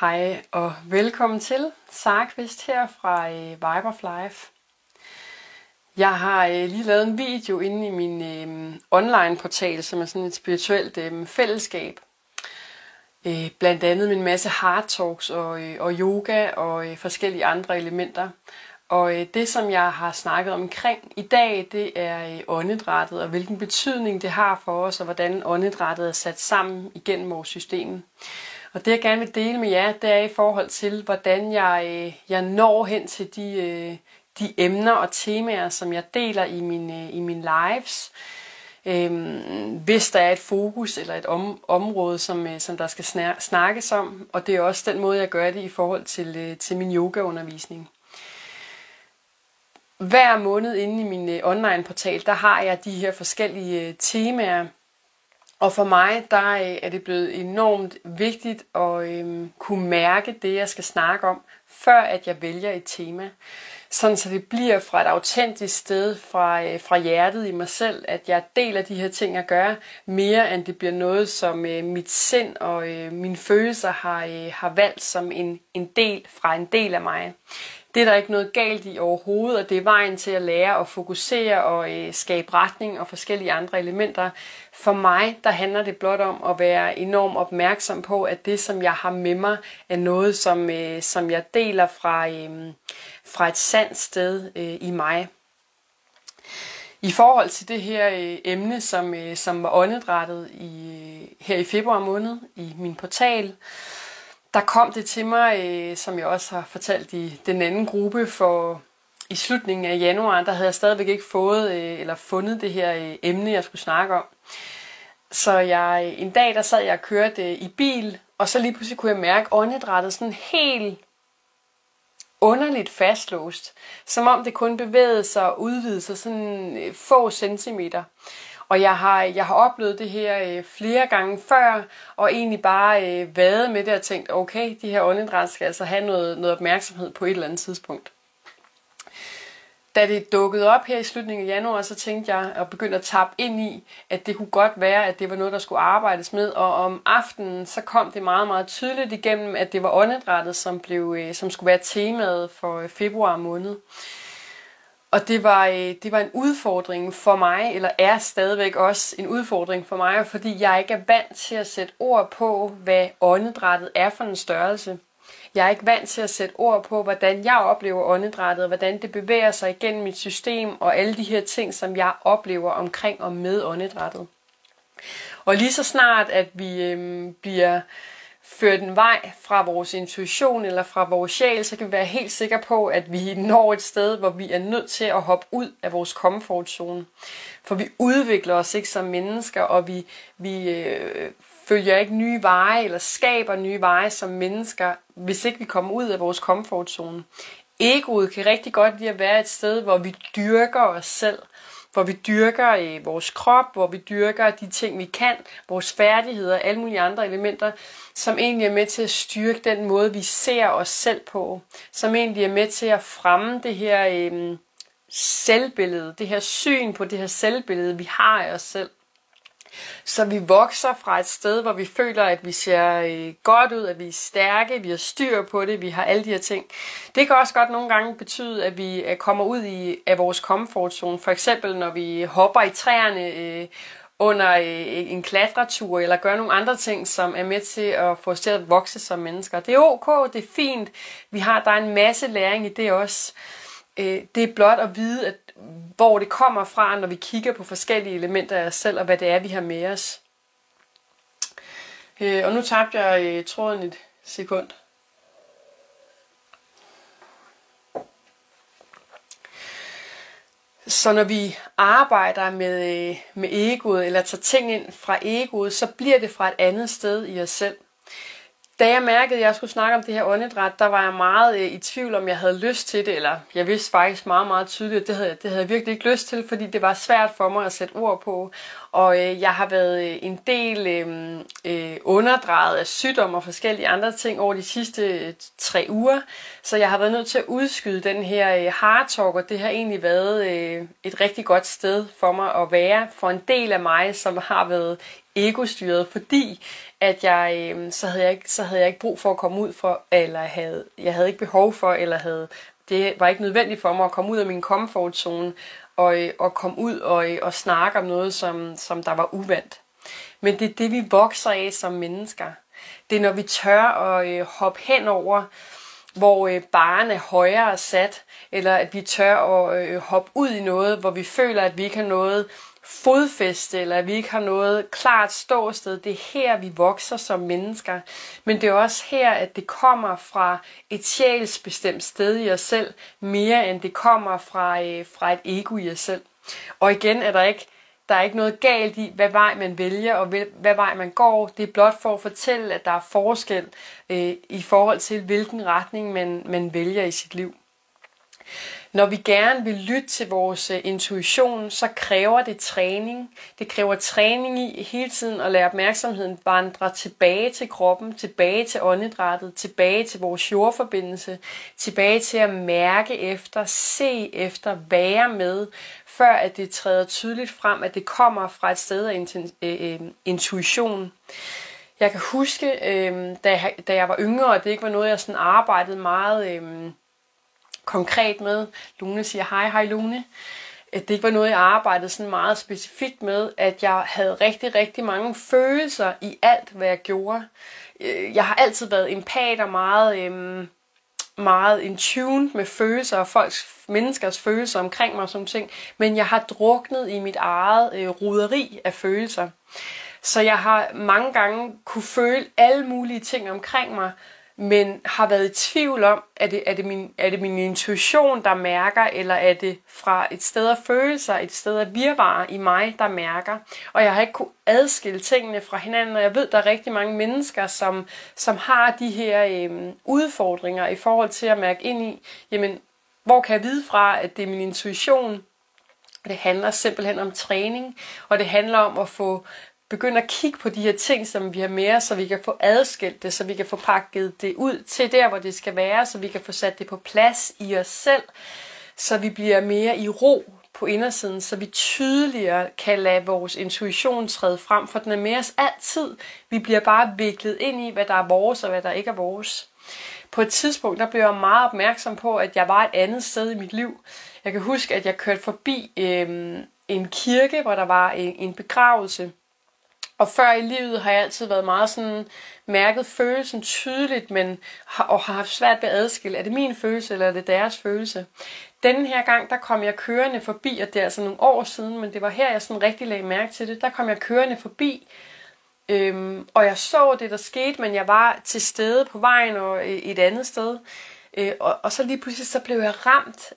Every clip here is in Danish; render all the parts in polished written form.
Hej og velkommen til. Sara Kvist her fra Vibe of Life. Jeg har lige lavet en video inde i min online portal, som er sådan et spirituelt fællesskab. Blandt andet med en masse hard talks og yoga og forskellige andre elementer. Og det, som jeg har snakket omkring i dag, det er åndedrættet og hvilken betydning det har for os, og hvordan åndedrættet er sat sammen igennem vores system. Og det, jeg gerne vil dele med jer, det er i forhold til, hvordan jeg når hen til de emner og temaer, som jeg deler i mine lives. Hvis der er et fokus eller et område, som der skal snakkes om. Og det er også den måde, jeg gør det i forhold til min yogaundervisning. Hver måned inde i min online portal, der har jeg de her forskellige temaer. Og for mig, der er det blevet enormt vigtigt at kunne mærke det, jeg skal snakke om, før at jeg vælger et tema. Sådan så det bliver fra et autentisk sted, fra hjertet i mig selv, at jeg deler de her ting, jeg gør, mere end det bliver noget, som mit sind og mine følelser har valgt som en del af mig. Det er der ikke noget galt i overhovedet, og det er vejen til at lære at fokusere og skabe retning og forskellige andre elementer. For mig, der handler det blot om at være enormt opmærksom på, at det, som jeg har med mig, er noget, som jeg deler fra et sandt sted i mig. I forhold til det her emne, som var åndedrættet her i februar måned i min portal, der kom det til mig, som jeg også har fortalt i den anden gruppe, for i slutningen af januar, der havde jeg stadigvæk ikke fundet det her emne, jeg skulle snakke om. Så en dag, der sad jeg og kørte i bil, og så lige pludselig kunne jeg mærke åndedrættet sådan helt underligt fastlåst. Som om det kun bevægede sig og udvidede sig sådan få centimeter. Og jeg har oplevet det her flere gange før, og egentlig bare vadet med det og tænkt, okay, de her åndedræt skal altså have noget opmærksomhed på et eller andet tidspunkt. Da det dukkede op her i slutningen af januar, så tænkte jeg og begyndte at tappe ind i, at det kunne godt være, at det var noget, der skulle arbejdes med. Og om aftenen, så kom det meget, meget tydeligt igennem, at det var åndedrættet, som skulle være temaet for februar måned. Og det var en udfordring for mig, eller er stadigvæk også en udfordring for mig, fordi jeg ikke er vant til at sætte ord på, hvad åndedrættet er for en størrelse. Jeg er ikke vant til at sætte ord på, hvordan jeg oplever åndedrættet, og hvordan det bevæger sig igennem mit system, og alle de her ting, som jeg oplever omkring og med åndedrættet. Og lige så snart, at vi bliver ført en vej fra vores intuition eller fra vores sjæl, så kan vi være helt sikre på, at vi når et sted, hvor vi er nødt til at hoppe ud af vores komfortzone. For vi udvikler os ikke som mennesker, og vi følger ikke nye veje eller skaber nye veje som mennesker, hvis ikke vi kommer ud af vores komfortzone. Egoet kan rigtig godt lide at være et sted, hvor vi dyrker os selv. Hvor vi dyrker vores krop, hvor vi dyrker de ting, vi kan, vores færdigheder og alle mulige andre elementer, som egentlig er med til at styrke den måde, vi ser os selv på. Som egentlig er med til at fremme det her selvbillede, det her syn på det her selvbillede, vi har af os selv. Så vi vokser fra et sted, hvor vi føler, at vi ser godt ud, at vi er stærke, vi har styr på det, vi har alle de her ting. Det kan også godt nogle gange betyde, at vi kommer ud af vores komfortzone. For eksempel når vi hopper i træerne under en klatretur, eller gør nogle andre ting, som er med til at få os til at vokse som mennesker. Det er ok, det er fint. Der er en masse læring i det også. Det er blot at vide, hvor det kommer fra, når vi kigger på forskellige elementer af os selv, og hvad det er, vi har med os. Og nu tabte jeg tråden et sekund. Så når vi arbejder med egoet, eller tager ting ind fra egoet, så bliver det fra et andet sted i os selv. Da jeg mærkede, at jeg skulle snakke om det her åndedræt, der var jeg meget i tvivl, om jeg havde lyst til det, eller jeg vidste faktisk meget, meget tydeligt, at det havde jeg virkelig ikke lyst til, fordi det var svært for mig at sætte ord på. Og jeg har været en del underdrejet af sygdom og forskellige andre ting over de sidste 3 uger, så jeg har været nødt til at udskyde den her hard talk, og det har egentlig været et rigtig godt sted for mig at være, for en del af mig, som har været egostyret, fordi at jeg, så havde jeg ikke brug for at komme ud for, eller jeg havde ikke behov for, eller det var ikke nødvendigt for mig at komme ud af min comfortzone, og komme ud og snakke om noget, som der var uvant. Men det er det, vi vokser af som mennesker. Det er, når vi tør at hoppe hen over, hvor barren er højere sat, eller at vi tør at hoppe ud i noget, hvor vi føler, at vi ikke har noget fodfæste, eller at vi ikke har noget klart ståsted. Det er her, vi vokser som mennesker. Men det er også her, at det kommer fra et sjælsbestemt sted i os selv, mere end det kommer fra et ego i os selv. Og igen er der er ikke noget galt i, hvad vej man vælger, og hvad vej man går. Det er blot for at fortælle, at der er forskel i forhold til, hvilken retning man vælger i sit liv. Når vi gerne vil lytte til vores intuition, så kræver det træning. Det kræver træning i hele tiden at lade opmærksomheden vandre tilbage til kroppen, tilbage til åndedrættet, tilbage til vores jordforbindelse, tilbage til at mærke efter, se efter, være med, før at det træder tydeligt frem, at det kommer fra et sted af intuition. Jeg kan huske, da jeg var yngre, og det ikke var noget, jeg sådan arbejdede meget konkret med. Lune siger hej Lune. Det ikke var noget, jeg arbejdede sådan meget specifikt med, at jeg havde rigtig, rigtig mange følelser i alt, hvad jeg gjorde. Jeg har altid været empat og meget in tune med følelser og menneskers følelser omkring mig og sådan ting, men jeg har druknet i mit eget roderi af følelser. Så jeg har mange gange kunne føle alle mulige ting omkring mig, men har været i tvivl om, er det min intuition, der mærker, eller er det fra et sted af følelser, et sted af virvar i mig, der mærker. Og jeg har ikke kunne adskille tingene fra hinanden, og jeg ved, der er rigtig mange mennesker, som har de her udfordringer i forhold til at mærke ind i, jamen, hvor kan jeg vide fra, at det er min intuition? Det handler simpelthen om træning, og det handler om at få begynde at kigge på de her ting, som vi har med os, så vi kan få adskilt det, så vi kan få pakket det ud til der, hvor det skal være, så vi kan få sat det på plads i os selv, så vi bliver mere i ro på indersiden, så vi tydeligere kan lade vores intuition træde frem, for den er med os altid. Vi bliver bare viklet ind i, hvad der er vores og hvad der ikke er vores. På et tidspunkt, der blev jeg meget opmærksom på, at jeg var et andet sted i mit liv. Jeg kan huske, at jeg kørte forbi en kirke, hvor der var en begravelse. Og før i livet har jeg altid været meget sådan mærket følelsen tydeligt, og har haft svært ved at adskille. Er det min følelse, eller er det deres følelse? Denne her gang, der kom jeg kørende forbi, og det er altså nogle år siden, men det var her, jeg sådan rigtig lagde mærke til det. Der kom jeg kørende forbi, og jeg så det, der skete, men jeg var til stede på vejen og et andet sted. Og så lige pludselig, så blev jeg ramt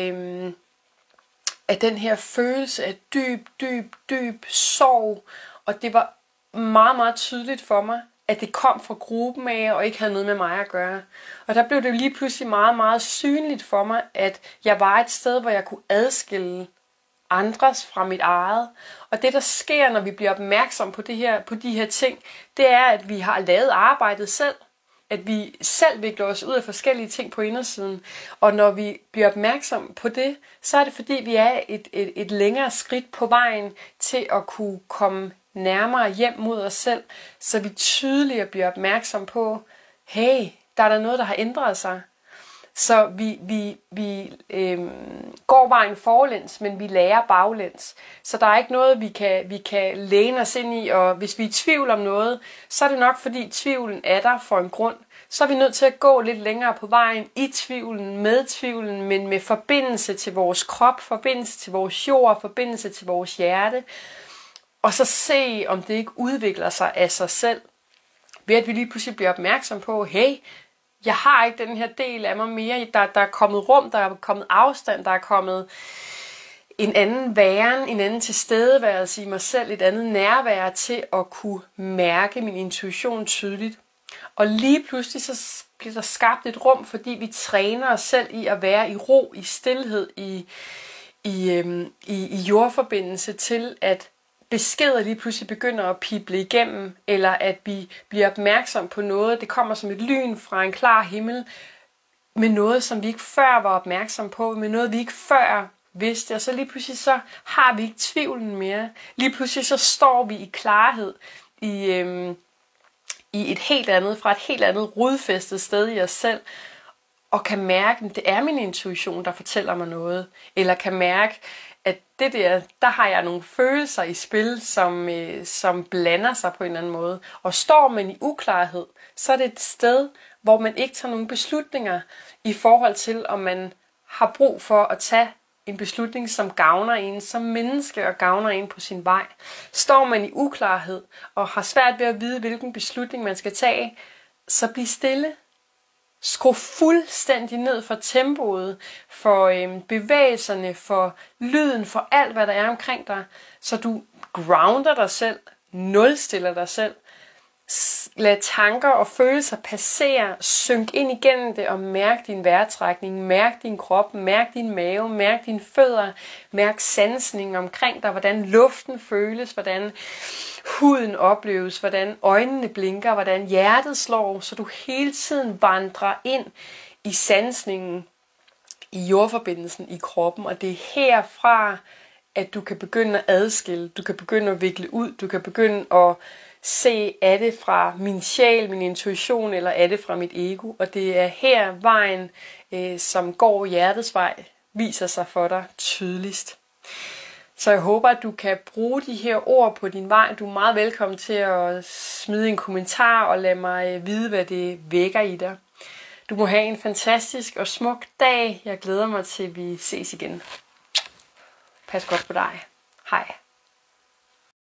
af den her følelse af dyb sorg. Og det var meget, meget tydeligt for mig, at det kom fra gruppen af, og ikke havde noget med mig at gøre. Og der blev det lige pludselig meget, meget synligt for mig, at jeg var et sted, hvor jeg kunne adskille andres fra mit eget. Og det, der sker, når vi bliver opmærksom på de her ting, det er, at vi har lavet arbejdet selv. At vi selv vikler os ud af forskellige ting på indersiden. Og når vi bliver opmærksom på det, så er det fordi, vi er et længere skridt på vejen til at kunne komme nærmere hjem mod os selv, så vi tydeligere bliver opmærksom på, hey, der er der noget, der har ændret sig. Så vi går vejen forlæns, men vi lærer baglæns. Så der er ikke noget, vi kan læne os ind i, og hvis vi er i tvivl om noget, så er det nok, fordi tvivlen er der for en grund. Så er vi nødt til at gå lidt længere på vejen i tvivlen, med tvivlen, men med forbindelse til vores krop, forbindelse til vores jord, forbindelse til vores hjerte, og så se, om det ikke udvikler sig af sig selv, ved at vi lige pludselig bliver opmærksom på, hey, jeg har ikke den her del af mig mere, der er kommet rum, der er kommet afstand, der er kommet en anden væren, en anden tilstedeværelse i mig selv, et andet nærvær til at kunne mærke min intuition tydeligt. Og lige pludselig så bliver der skabt et rum, fordi vi træner os selv i at være i ro, i stilhed, i jordforbindelse til, at beskeder lige pludselig begynder at pible igennem, eller at vi bliver opmærksom på noget. Det kommer som et lyn fra en klar himmel, med noget, som vi ikke før var opmærksom på, med noget, vi ikke før vidste, og så lige pludselig så har vi ikke tvivlen mere. Lige pludselig så står vi i klarhed i et helt andet, fra et helt andet rodfæstet sted i os selv, og kan mærke, at det er min intuition, der fortæller mig noget. Eller kan mærke, at det der har jeg nogle følelser i spil, som blander sig på en eller anden måde. Og står man i uklarhed, så er det et sted, hvor man ikke tager nogle beslutninger i forhold til, om man har brug for at tage en beslutning, som gavner en som menneske og gavner en på sin vej. Står man i uklarhed og har svært ved at vide, hvilken beslutning man skal tage, så bliv stille. Skru fuldstændig ned for tempoet, for bevægelserne, for lyden, for alt, hvad der er omkring dig, så du grounder dig selv, nulstiller dig selv. Lad tanker og følelser passere, synk ind igennem det og mærk din vejrtrækning, mærk din krop, mærk din mave, mærk dine fødder, mærk sansningen omkring dig, hvordan luften føles, hvordan huden opleves, hvordan øjnene blinker, hvordan hjertet slår, så du hele tiden vandrer ind i sansningen, i jordforbindelsen i kroppen, og det er herfra, at du kan begynde at adskille, du kan begynde at vikle ud, du kan begynde at se, er det fra min sjæl, min intuition, eller er det fra mit ego? Og det er her vejen, som går hjertets vej, viser sig for dig tydeligst. Så jeg håber, at du kan bruge de her ord på din vej. Du er meget velkommen til at smide en kommentar og lade mig vide, hvad det vækker i dig. Du må have en fantastisk og smuk dag. Jeg glæder mig til, at vi ses igen. Pas godt på dig. Hej.